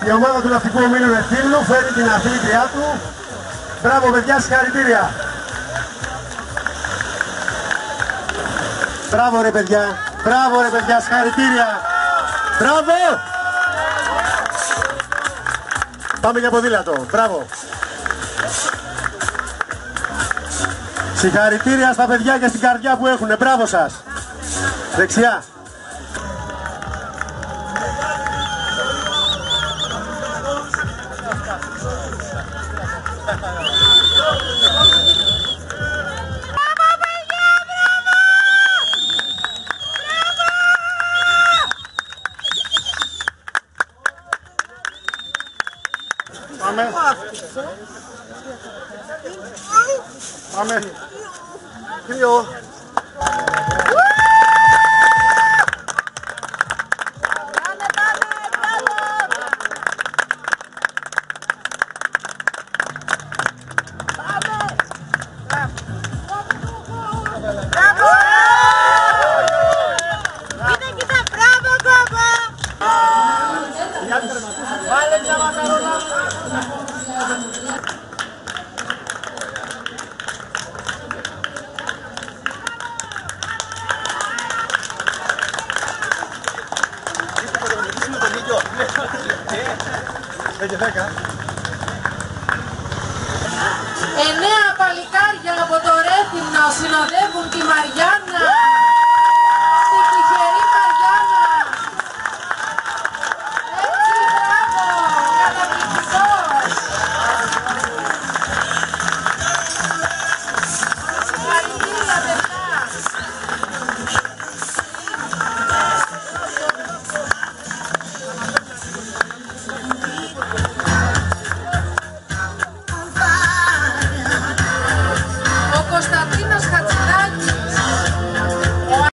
Η ομάδα του ναυτικού ομίλου Ευθύμνου φέρει την αθλήτριά του. Μπράβο παιδιά, συγχαρητήρια. Μπράβο ρε παιδιά, μπράβο ρε παιδιά, συγχαρητήρια. Μπράβο. Πάμε για ποδήλατο, μπράβο. Συγχαρητήρια στα παιδιά και στην καρδιά που έχουνε, μπράβο σας. Δεξιά. Πάμε. Πάμε. Κρύο. Βάλε μια μακαρόνα. Εννέα παλικάρια από το Ρέθυμνο συνοδεύουν τη Μαριάννα.